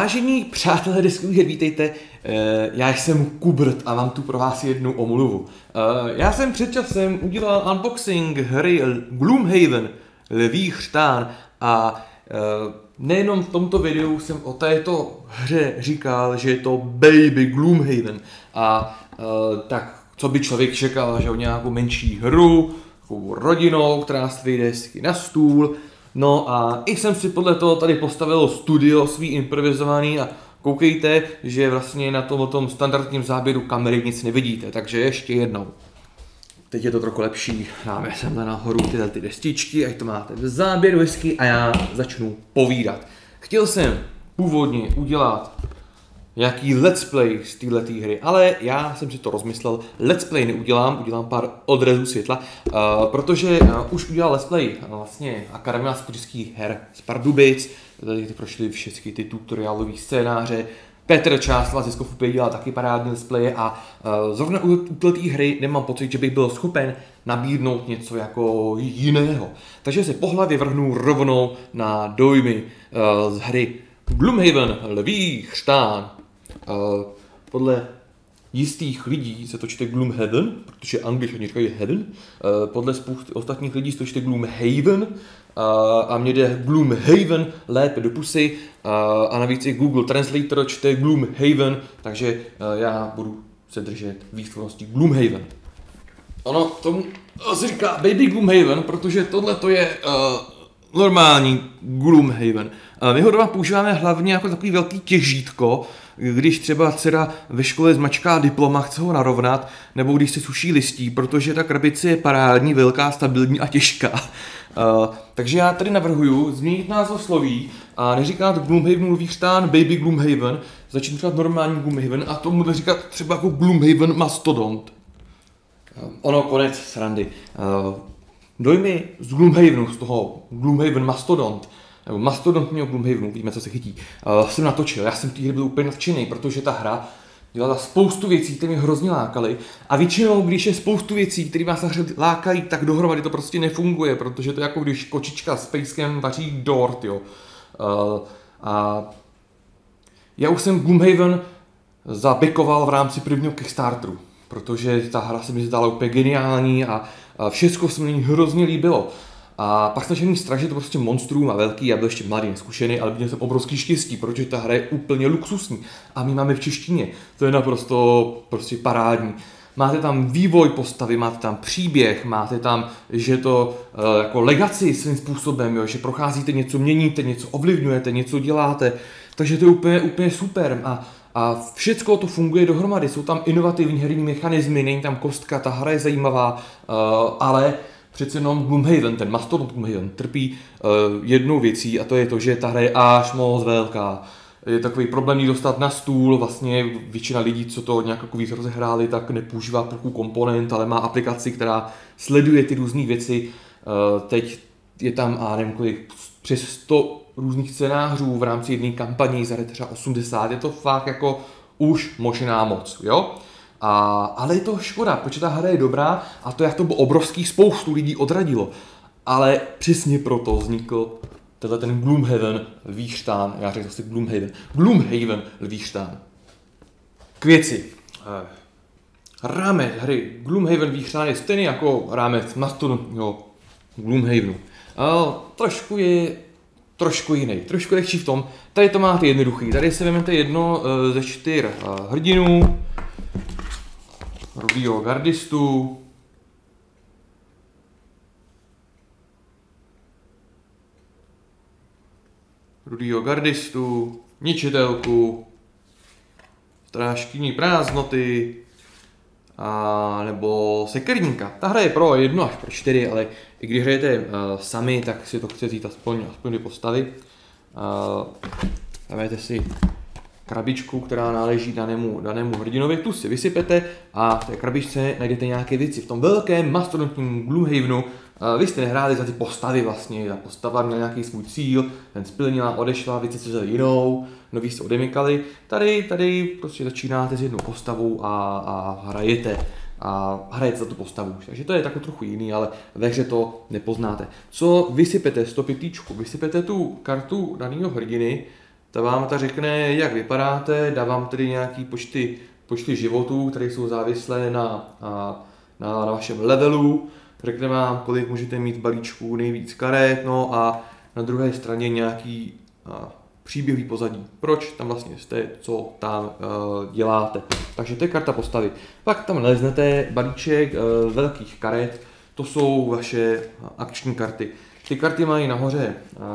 Vážení přátelé deskových her, vítejte, já jsem Kubrt a mám tu pro vás jednu omluvu. Já jsem před časem udělal unboxing hry Gloomhaven, Lví chřtán a nejenom v tomto videu jsem o této hře říkal, že je to Baby Gloomhaven a tak co by člověk čekal, že o nějakou menší hru, takovou rodinou, která si vyjde na stůl. No a i jsem si podle toho tady postavil studio svý improvizovaný a koukejte, že vlastně na tom standardním záběru kamery nic nevidíte, takže ještě jednou. Teď je to trochu lepší, dáme sem nahoru tyhle destičky, ať to máte v záběru hezky a já začnu povídat. Chtěl jsem původně udělat nějaký let's play z této hry, ale já jsem si to rozmyslel, let's play neudělám, udělám pár odrezů světla, protože už udělal let's play vlastně Akademia skutečných her z Pardubic, tady prošly všechny ty tutoriálové scénáře, Petr Čásla ze Skofupy dělal taky parádní let's play a zrovna u této hry nemám pocit, že bych byl schopen nabídnout něco jako jiného. Takže se po hlavě vrhnu rovnou na dojmy z hry Gloomhaven, Lví chřtán. Podle jistých lidí se to čte Gloomhaven, protože Angličani říkají heaven, podle spousty ostatních lidí se to čte Gloomhaven a mně jde Gloomhaven lépe do pusy a navíc i Google Translator čte Gloomhaven, takže já budu se držet výslovnosti Gloomhaven. Ono tomu se říká Baby Gloomhaven, protože tohle to je normální Gloomhaven. My ho doma používáme hlavně jako takový velký těžítko, když třeba dcera ve škole zmačká diploma, chce ho narovnat, nebo když se suší listí, protože ta krabice je parádní, velká, stabilní a těžká. Takže já tady navrhuju změnit názvosloví a neříkat Gloomhaven Lví chřtán, Baby Gloomhaven, začít říkat normální Gloomhaven a tomu říkat třeba jako Gloomhaven Mastodont. Ono konec srandy. Dojmy z Gloomhavenu, z toho Gloomhaven Mastodont, nebo Mastodontního Gloomhavenu, víme, co se chytí, jsem natočil. Já jsem v té hry byl úplně nadšený, protože ta hra dělala spoustu věcí, které mě hrozně lákaly. A většinou, když je spoustu věcí, které vás lákají, tak dohromady to prostě nefunguje, protože to je jako když kočička s pejskem vaří dort, jo. A já už jsem Gloomhaven zabekoval v rámci prvního Kickstarteru, protože ta hra se mi zdála úplně geniální a všechno se mi hrozně líbilo. A pak jsem mít strach, že to prostě monstrum a velký, já byl ještě mladý, neskušený, ale měl jsem obrovský štěstí, protože ta hra je úplně luxusní. A my máme v češtině, to je naprosto prostě parádní. Máte tam vývoj postavy, máte tam příběh, máte tam, že to jako legacy svým způsobem, jo, že procházíte něco, měníte, něco ovlivňujete, něco děláte, takže to je úplně super. A všecko to funguje dohromady, jsou tam inovativní herní mechanismy, není tam kostka, ta hra je zajímavá, ale přece jenom Gloomhaven, ten Mastodont Gloomhaven, trpí jednou věcí a to je to, že ta hra je až moc velká. Je takový problém jí dostat na stůl, vlastně většina lidí, co to nějak jako víc rozehráli, tak nepoužívá trochu komponent, ale má aplikaci, která sleduje ty různé věci. Teď je tam, a nevím kolik, přes 100 různých scénářů v rámci jedné kampaní, za třeba 80, je to fakt jako už možná moc, jo? Ale je to škoda, protože ta hra je dobrá a to jak to bylo obrovský, spoustu lidí odradilo. Ale přesně proto vznikl ten Gloomhaven Lví chřtán, já řekl zase Gloomhaven Lví chřtán. K věci. Rámec hry Gloomhaven Lví chřtán je stejný jako rámec Mastodontního Gloomhavenu. Trošku jiný, trošku lehčí v tom, tady to máte jednoduchý, tady si vezmete jedno ze 4 hrdinů, rudýho gardistu, ničitelku, strážkyni prázdnoty a nebo sekerníka. Ta hra je pro 1 až pro 4, ale i když hrajete sami, tak si to chce vzít aspoň ty postavy. Dáváte si krabičku, která náleží danému hrdinovi, tu si vysypete a v té krabičce najdete nějaké věci. V tom velkém mastodontním Gloomhavenu vy jste nehráli za ty postavy vlastně, ta postava měla nějaký svůj cíl, ten splnila, odešla, věci se vzali jinou, noví se odemykali. Tady prostě začínáte s jednou postavou a hrajete za tu postavu. Takže to je tak trochu jiný, ale ve hře to nepoznáte. Co vysypete z toho pytlíčku? Vysypete tu kartu daného hrdiny Ta vám ta řekne, jak vypadáte, dá vám tedy nějaký počty životů, které jsou závislé na vašem levelu, řekne vám, kolik můžete mít v balíčku nejvíc karet, no a na druhé straně nějaký příběhový pozadí. Proč tam vlastně jste, co tam děláte. Takže to je karta postavy. Pak tam naleznete balíček velkých karet, to jsou vaše akční karty. Ty karty mají nahoře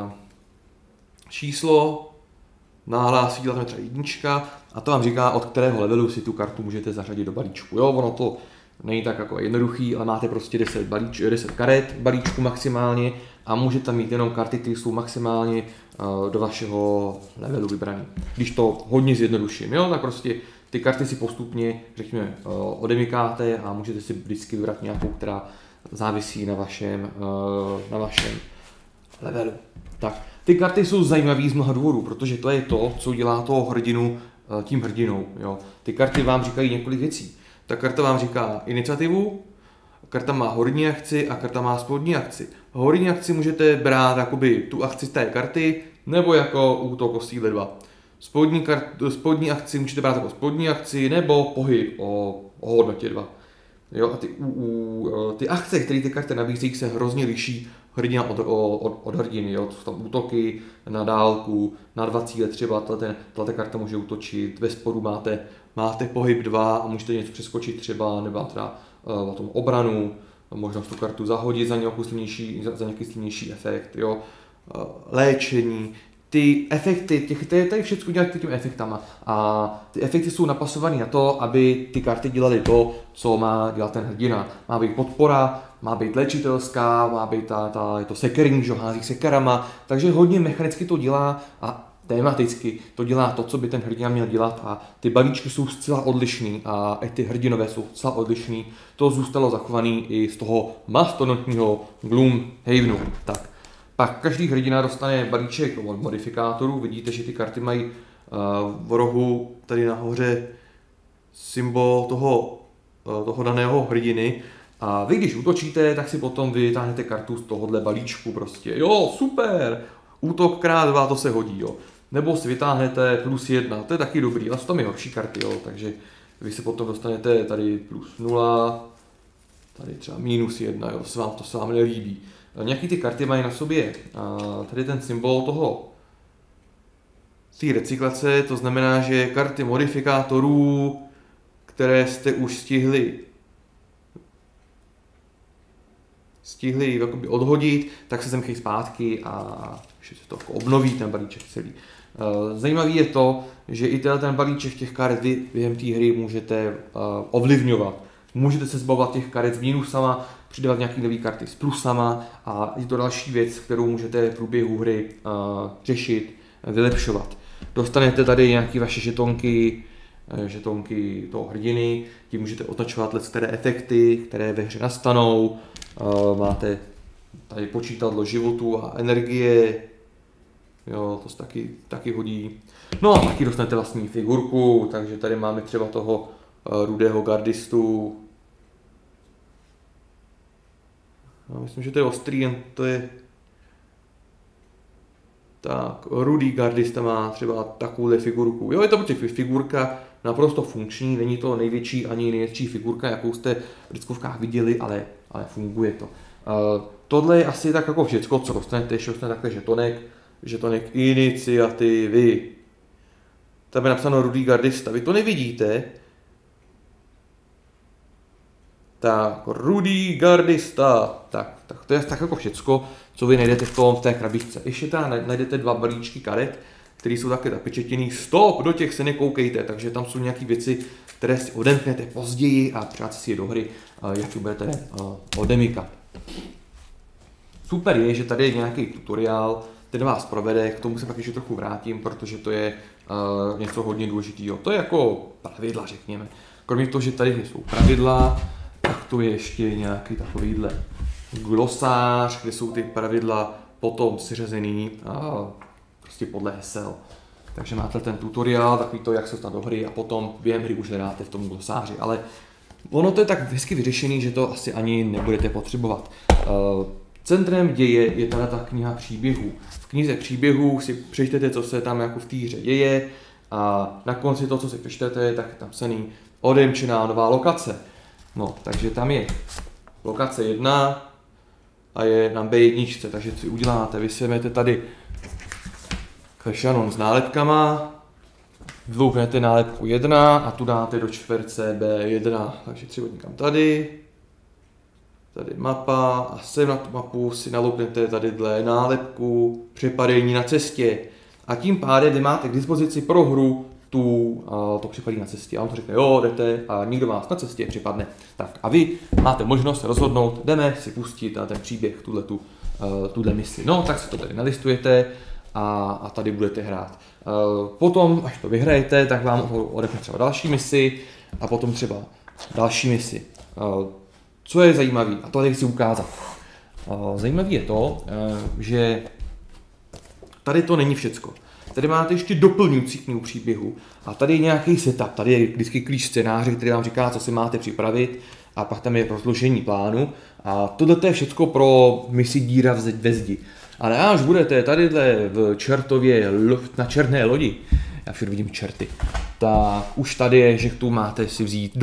číslo, nahlásí tam třeba jednička a to vám říká, od kterého levelu si tu kartu můžete zařadit do balíčku. Jo, ono to není tak jako jednoduchý, ale máte prostě 10 karet v balíčku maximálně a můžete tam mít jenom karty, které jsou maximálně do vašeho levelu vybrané. Když to hodně zjednoduším, jo, tak prostě ty karty si postupně, řekněme, odemykáte a můžete si vždycky vybrat nějakou, která závisí na vašem levelu. Tak, ty karty jsou zajímavé z mnoha důvodů, protože to je to, co dělá toho hrdinu tím hrdinou. Jo. Ty karty vám říkají několik věcí. Ta karta vám říká iniciativu, karta má horní akci a karta má spodní akci. Horní akci můžete brát jakoby tu akci z té karty, nebo jako útok o síle 2. Spodní akci můžete brát jako spodní akci, nebo pohyb o hodnotě 2. Jo, a ty akce, které ty karty nabízejí, se hrozně liší hrdina od hrdiny. Jo. To jsou tam útoky na dálku, na 2 cíle třeba, tato karta může útočit, ve spodu máte pohyb 2 a můžete něco přeskočit třeba, nebo teda o tom obranu, možnost tu kartu zahodit za nějaký silnější efekt, jo. Léčení, ty efekty, tady všechno dělat těmi efektama a ty efekty jsou napasované na to, aby ty karty dělaly to, co má dělat ten hrdina. Má být podpora, má být léčitelská, má být je to sekering, že hází sekerama, takže hodně mechanicky to dělá a tematicky to dělá to, co by ten hrdina měl dělat a ty balíčky jsou zcela odlišný a i ty hrdinové jsou zcela odlišný. To zůstalo zachovaný i z toho mastodontního Gloomhavenu. Tak. Pak každý hrdina dostane balíček od modifikátorů. Vidíte, že ty karty mají v rohu tady nahoře symbol toho daného hrdiny. A vy, když útočíte, tak si potom vytáhnete kartu z tohohle balíčku prostě. Jo, super! Útok krát 2, to se hodí, jo. Nebo si vytáhnete +1, to je taky dobrý, ale jsou tam i horší karty, jo. Takže vy si potom dostanete tady +0, tady třeba -1, jo. To se vám nelíbí. Nějaký ty karty mají na sobě tady ten symbol té recyklace, to znamená, že karty modifikátorů, které jste už stihli jakoby odhodit, tak se semkej zpátky a že se to obnoví ten balíček celý. Zajímavý je to, že i ten balíček těch karet vy během té hry můžete ovlivňovat. Můžete se zbavovat těch karet s mínusama, přidávat nějaké nové karty s plusama a je to další věc, kterou můžete v průběhu hry řešit, vylepšovat. Dostanete tady nějaké vaše žetonky toho hrdiny, tím můžete označovat které efekty, které ve hře nastanou. Máte tady počítadlo životu a energie, jo, to se taky hodí. No a taky dostanete vlastní figurku, takže tady máme třeba toho rudého gardistu. No, myslím, že to je ostrý, to je tak, rudý gardista má třeba takovouhle figurku. Jo, je to prostě figurka naprosto funkční, není to největší ani největší figurka, jakou jste v diskovkách viděli, ale funguje to. Tohle je asi tak jako všecko, co dostanete, ještě dostanete takhle žetonek iniciativy. Tam je napsáno rudý gardista, vy to nevidíte. Tak, rudý gardista, tak to je tak jako všecko, co vy najdete v té krabičce. Ještě tam najdete 2 balíčky karet, které jsou také zapečetěný. Stop, do těch se nekoukejte, takže tam jsou nějaké věci, které si odemknete později a přát si je do hry, jak budete odemykat. Super je, že tady je nějaký tutoriál, ten vás provede, k tomu se pak ještě trochu vrátím, protože to je něco hodně důležitého. To je jako pravidla, řekněme. Kromě toho, že tady jsou pravidla, tak to je ještě nějaký takovýhle glosář, kde jsou ty pravidla potom seřazený prostě podle hesel. Takže máte ten tutoriál, takový to, jak se dostat do hry a potom během hry už hráte v tom glosáři. Ale ono to je tak hezky vyřešený, že to asi ani nebudete potřebovat. Centrem děje je teda ta kniha příběhů. V knize příběhů si přečtete, co se tam jako v té hře děje a na konci toho, co si přečtete, tak je tam psaný odemčená nová lokace. No, takže tam je lokace 1 a je na B1, takže si uděláte, vy si vezmete tady šanon s nálepkama, vlouknete nálepku 1 a tu dáte do čtverce B1, takže třeba někam tady mapa a sem na tu mapu si naloupnete tadyhle nálepku přepadení na cestě a tím pádem vy máte k dispozici pro hru to připadí na cestě a on to řekne, jo, jdete a nikdo vás na cestě připadne. Tak a vy máte možnost rozhodnout, jdeme si pustit ten příběh, tuhle misi. No, tak si to tady nalistujete a tady budete hrát. Potom, až to vyhrajete, tak vám odepne třeba další misi a potom třeba další misi. Co je zajímavé, a to tady chci ukázat. Zajímavé je to, že tady to není všecko. Tady máte ještě doplňující knihu příběhu a tady je nějaký setup, tady je vždycky klíč scénáře, který vám říká, co si máte připravit a pak tam je rozložení plánu a tohle je všecko pro misi díra ve zdi. Ale až budete tadyhle v Čertově na černé lodi, já všude vidím čerty, tak už tady je, že tu máte si vzít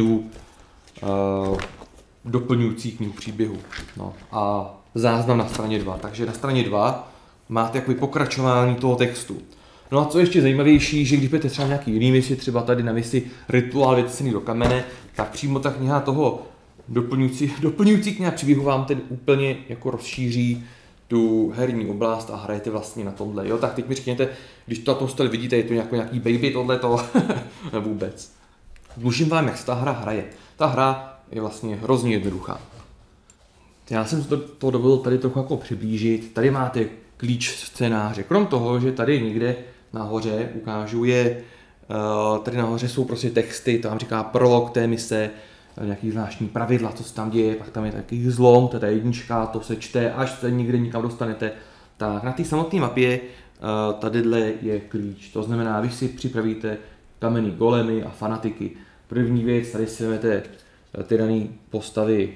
doplňující knihu příběhu. No, a záznam na straně 2. Takže na straně 2 máte jakoby pokračování toho textu. No a co ještě zajímavější, že když budete třeba nějaký jiný misi, třeba tady na misi Rituál vytesaný do kamene, tak přímo ta kniha toho doplňující kniha příběhu vám ten úplně jako rozšíří tu herní oblast a hrajete vlastně na tomhle. Jo, tak teď mi řekněte, když to na tom stole vidíte, je to nějaký baby tohleto, vůbec. Dlužím vám, jak se ta hra hraje. Ta hra je vlastně hrozně jednoduchá. Já jsem to dovolil tady trochu jako přiblížit. Tady máte klíč scénáře. Krom toho, že tady někde nahoře ukážu tady nahoře jsou prostě texty, to vám říká prolog té mise, nějaký zvláštní pravidla, co se tam děje, pak tam je takový zlom, to je 1, to se čte, až se někde nikam dostanete. Tak na té samotné mapě tadyhle je klíč. To znamená, vy si připravíte kamenný golemy a fanatiky. První věc, tady si vezmete ty dané postavy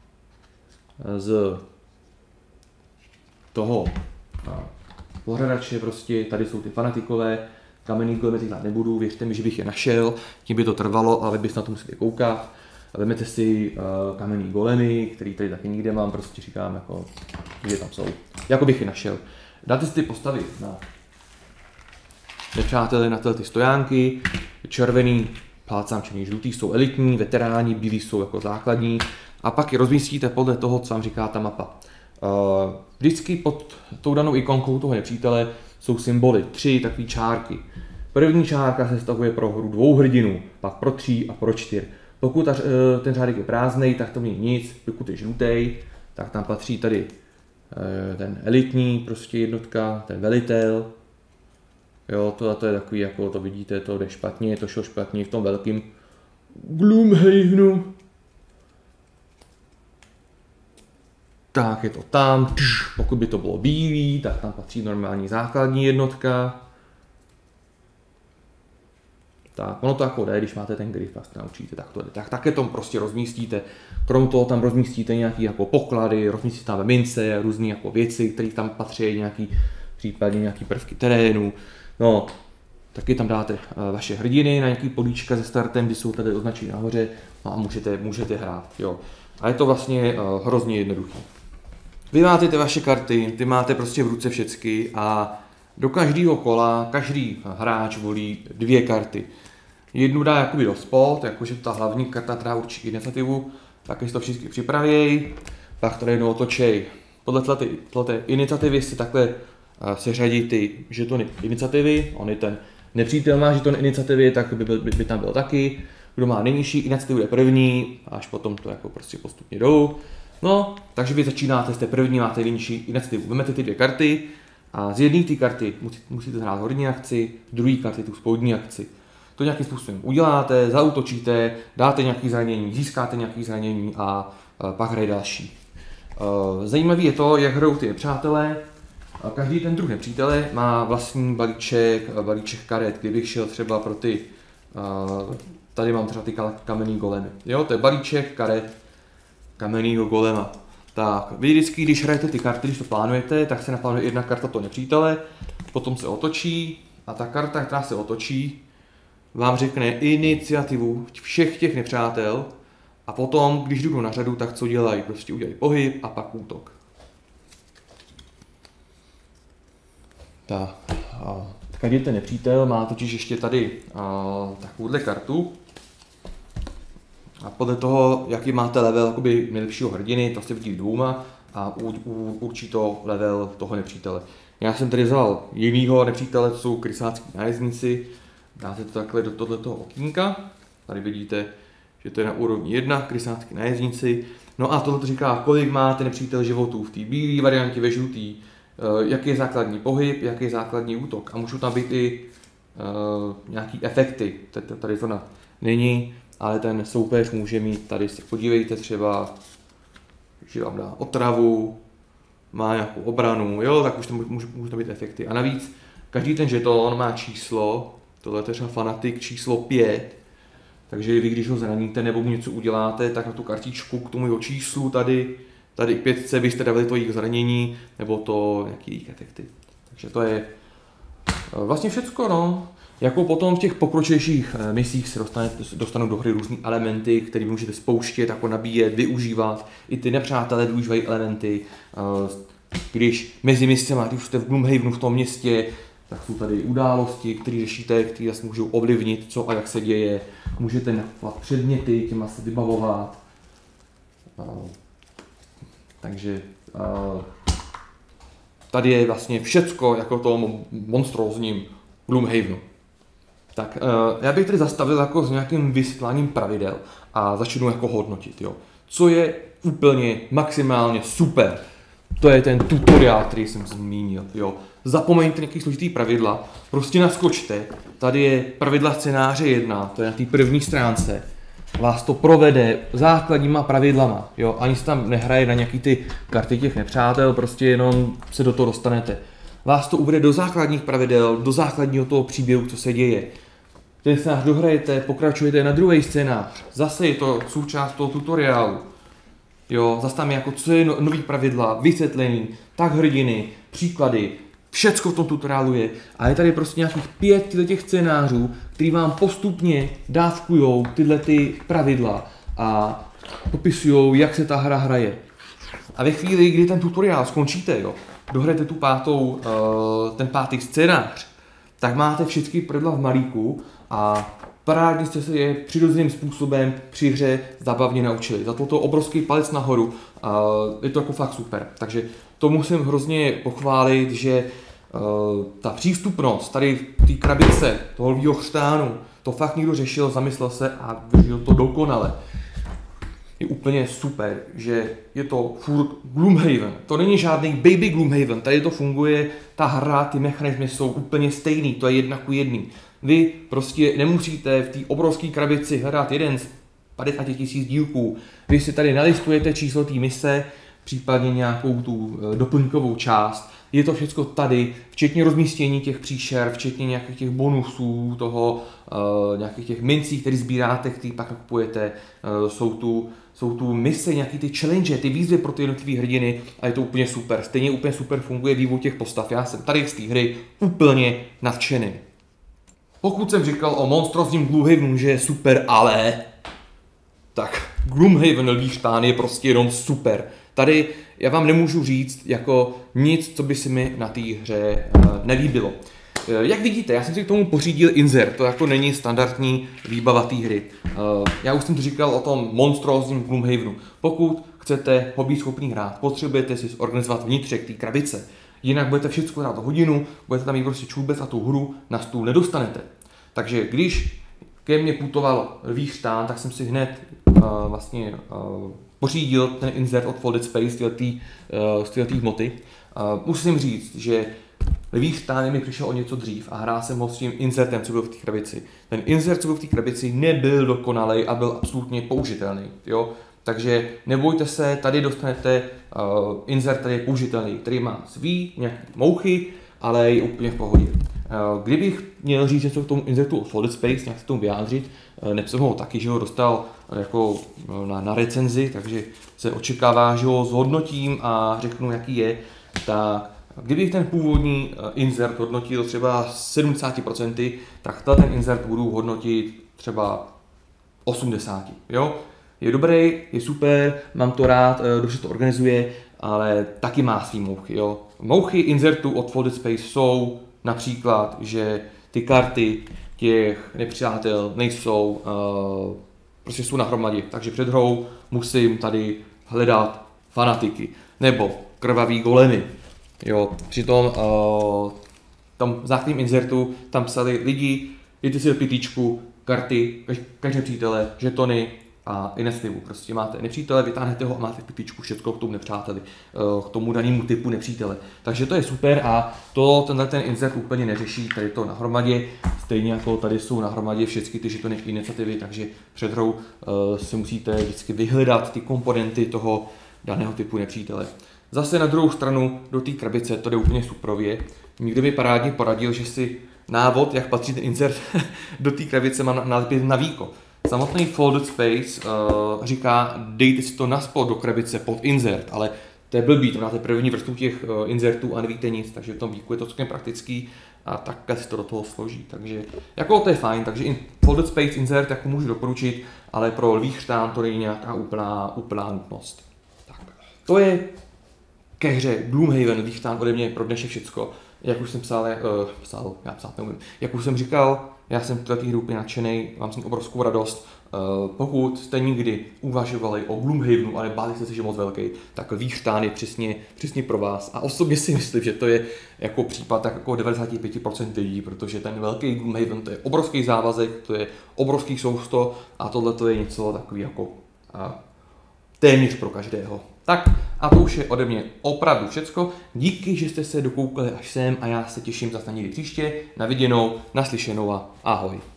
z toho pořadače, prostě tady jsou ty fanatikové, kamenný golemy teď nebudu, věřte mi, že bych je našel, tím by to trvalo, ale byste na to museli koukat. Vezmete si kamenný golemy, který tady taky nikde mám, prostě říkám, jako, kde tam jsou. Jako bych je našel. Dáte si ty postavy na nepřátelé na ty stojánky, červený, plácám černý, žlutý jsou elitní, veteráni, bílí jsou jako základní a pak je rozmístíte podle toho, co vám říká ta mapa. Vždycky pod tou danou ikonkou toho nepřítele jsou symboly, 3 takové čárky. První čárka se vztahuje pro hru 2 hrdinů, pak pro 3 a pro 4. Pokud ten řádek je prázdnej, tak to není nic, pokud je žlutý, tak tam patří tady ten elitní prostě jednotka, ten velitel. Jo, to je takový, jako to vidíte, to jde špatně, to šlo špatně v tom velkým Gloomhavenu. Tak je to tam, pokud by to bylo bílý, tak tam patří normální základní jednotka. Tak ono to jako jde, když máte ten grif, vás naučíte, tak to jde. Tak také to prostě rozmístíte. Krom toho tam rozmístíte nějaký jako poklady, rozmístíte tam mince, různé jako věci, které tam patří, případně nějaký prvky terénu. No, taky tam dáte vaše hrdiny na nějaký políčka se startem, kdy jsou tady označeny nahoře a můžete hrát. Jo. A je to vlastně hrozně jednoduché. Vy máte ty vaše karty, ty máte prostě v ruce všechny a do každého kola každý hráč volí 2 karty. Jednu dá jakoby do spod, jakože ta hlavní karta, která určí iniciativu, tak si to všichni připravějí, pak to jednou otočej. Podle té iniciativy si takhle seřadí ty žetony iniciativy, on je ten nepřítel má žeton iniciativy, tak by tam byl taky. Kdo má nejnižší iniciativu je první, až potom to jako prostě postupně jdou. No, takže vy začínáte, jste první, máte nejnižší iniciativu. Vemete ty 2 karty a z jedné té karty musíte hrát horní akci, z druhé karty tu spodní akci. To nějakým způsobem uděláte, zaútočíte, dáte nějaké zranění, získáte nějaké zranění a pak hraje další. Zajímavé je to, jak hrajou ty nepřátelé. Každý ten druh nepřítele má vlastní balíček karet, kdybych šel třeba pro ty, tady mám třeba ty kamenný golemy. Jo, to je balíček karet kamennýho golema. Tak, vy vždycky, když hrajete ty karty, když to plánujete, tak se naplánuje jedna karta toho nepřítele, potom se otočí a ta karta, která se otočí, vám řekne iniciativu všech těch nepřátel a potom, když jdu na řadu, tak co dělají? Prostě udělají pohyb a pak útok. Tak, každý ten nepřítel má totiž ještě tady takovouhle kartu. A podle toho, jaký máte level jakoby nejlepšího hrdiny, to se vidí dvouma a určí to level toho nepřítele. Já jsem tady vzal jinýho nepřítele, to jsou krysácký nájezdníci. Dáte to takhle do tohoto okýnka. Tady vidíte, že to je na úrovni 1, krysácký nájezdníci. No a tohle říká, kolik má ten nepřítel životů v té bílé variantě, ve žlutý, jaký je základní pohyb, jaký je základní útok. A můžou tam být i nějaký efekty. Tady to není, ale ten soupeř může mít, tady se podívejte třeba, že vám dá otravu, má nějakou obranu, jo, tak už to může to být efekty. A navíc každý ten žeton má číslo, tohle je třeba fanatik číslo 5, takže vy když ho zraníte nebo mu něco uděláte, tak na tu kartičku k tomu jeho číslu tady k 5 byste dali to jejich zranění nebo to nějaký jejich efekty. Takže to je vlastně všecko, no. Jako potom v těch pokročilejších misích se dostanou do hry různý elementy, které můžete spouštět, jako nabíjet, využívat. I ty nepřátelé využívají elementy. Když mezi miscema, když jste v Gloomhavenu v tom městě, tak jsou tady události, které řešíte, které zase můžou ovlivnit, co a jak se děje. Můžete nakupovat předměty, těma se vybavovat. Takže tady je vlastně všecko jako tom monstrózním Gloomhavenu. Tak já bych tady zastavil jako s nějakým vysvětláním pravidel a začnu jako hodnotit, jo. Co je úplně maximálně super, to je ten tutoriál, který jsem zmínil, jo. Zapomeňte nějaký složitý pravidla, prostě naskočte, tady je pravidla scénáře 1, to je na té první stránce, vás to provede základníma pravidlama, jo, ani se tam nehraje na nějaký ty karty těch nepřátel, prostě jenom se do toho dostanete. Vás to uvede do základních pravidel, do základního toho příběhu, co se děje. Ten scénář dohrajete, pokračujete na druhý scénář, zase je to součást toho tutoriálu. Jo, zase tam je jako, co je nový pravidla, vysvětlení, tak hrdiny, příklady, všecko v tom tutoriálu je. A je tady prostě nějakých 5 těch scénářů, který vám postupně dávkujou tyhle ty pravidla a popisují, jak se ta hra hraje. A ve chvíli, kdy ten tutoriál skončíte, jo, dohrajete tu ten pátý scénář, tak máte všechny pravidla v malíku a parádně jste se je přirozeným způsobem při hře zabavně naučili. Za to obrovský palec nahoru, je to jako fakt super. Takže to musím hrozně pochválit, že ta přístupnost tady v té krabice toho lvího chřtánu, to fakt někdo řešil, zamyslel se a využil to dokonale. Je úplně super, že je to furt Gloomhaven. To není žádný baby Gloomhaven, tady to funguje, ta hra, ty mechanismy jsou úplně stejný, to je 1:1. Vy prostě nemusíte v té obrovské krabici hledat jeden z 50 000 dílků. Vy si tady nalistujete číslo té mise, případně nějakou tu doplňkovou část. Je to všechno tady, včetně rozmístění těch příšer, včetně nějakých těch bonusů, nějakých těch mincí, které sbíráte, které pak nakupujete. Jsou tu mise, nějaký ty challenge, ty výzvy pro ty jednotlivé hrdiny a je to úplně super. Stejně úplně super funguje vývoj těch postav. Já jsem tady z té hry úplně nadšený. Pokud jsem říkal o monstrózním Gloomhavenu, že je super, ale tak Gloomhaven Lví chtán je prostě jenom super. Tady já vám nemůžu říct jako nic, co by se mi na té hře nelíbilo. Jak vidíte, já jsem si k tomu pořídil insert, to jako není standardní výbava té hry. Já už jsem to říkal o tom monstrózním Gloomhavenu. Pokud chcete ho být schopný hrát, potřebujete si zorganizovat vnitřek té krabice. Jinak budete všechno hrát hodinu, budete tam mít prostě čůbec a tu hru na stůl nedostanete. Takže když ke mně putoval Lví chtán, tak jsem si hned pořídil ten insert od Folded Space z této hmoty. Musím říct, že Lví chtán mi přišel o něco dřív a hrál jsem ho s tím insertem, co byl v té krabici. Ten insert, co byl v té krabici, nebyl dokonalej a byl absolutně použitelný. Jo? Takže nebojte se, tady dostanete insert, který je použitelný, který má svý nějaké mouchy ale je úplně v pohodě. Kdybych měl říct něco k tomu inzertu od Folded Space, nějak se tomu vyjádřit, jsem ho taky, že ho dostal jako na recenzi, takže se očekává, že ho zhodnotím a řeknu, jaký je, tak kdybych ten původní insert hodnotil třeba 70%, tak ten insert budu hodnotit třeba 80%, jo? Je dobrý, je super, mám to rád, dobře to organizuje, ale taky má svý mouchy, jo? Mouchy insertu od Folded Space jsou například, že ty karty těch nepřátel nejsou, prostě jsou nahromadě, takže před hrou musím tady hledat fanatiky, nebo krvavý golemy. Jo, přitom tam v základním insertu tam psali lidi, jdete si do pytlíčku, karty, každé přítele, žetony a inestivu. Prostě máte nepřítele, vytáhnete ho a máte v pytlíčku všechno k tomu nepřáteli, k tomu danému typu nepřítele. Takže to je super a ten insert úplně neřeší, tady to nahromadě, stejně jako tady jsou nahromadě všechny ty žetony iniciativy, takže před hrou si musíte vždycky vyhledat ty komponenty toho daného typu nepřítele. Zase na druhou stranu do té krabice to jde úplně suprově. Někdo mi parádně poradil, že si návod, jak patří ten insert do té krabice, mám nálepit na víko. Samotný Folded Space říká, dejte si to naspod do krabice pod insert, ale to je blbý, to máte první vrstvu těch insertů a nevíte nic, takže v tom víku je to celkem praktický a takhle si to do toho složí. Takže jako to je fajn, takže Folded Space insert jako můžu doporučit, ale pro lví chřtán to není nějaká úplná nutnost. Tak. To je ke hře Gloomhaven, Lichtán ode mě pro dnešek všecko. Jak už jsem já psát neumím. Jak už jsem říkal, já jsem v této hry úplně nadšenej, mám s tím obrovskou radost. Pokud jste nikdy uvažovali o Gloomhavenu, ale báli jste se, že je moc velký, tak Lichtán je přesně pro vás. A osobně si myslím, že to je jako případ tak jako 95% lidí, protože ten velký Gloomhaven to je obrovský závazek, to je obrovský sousto a tohle to je něco takový jako téměř pro každého. Tak a to už je ode mě opravdu všecko. Díky, že jste se dokoukali až sem a já se těším zase na někdy příště. Na viděnou, naslyšenou a ahoj.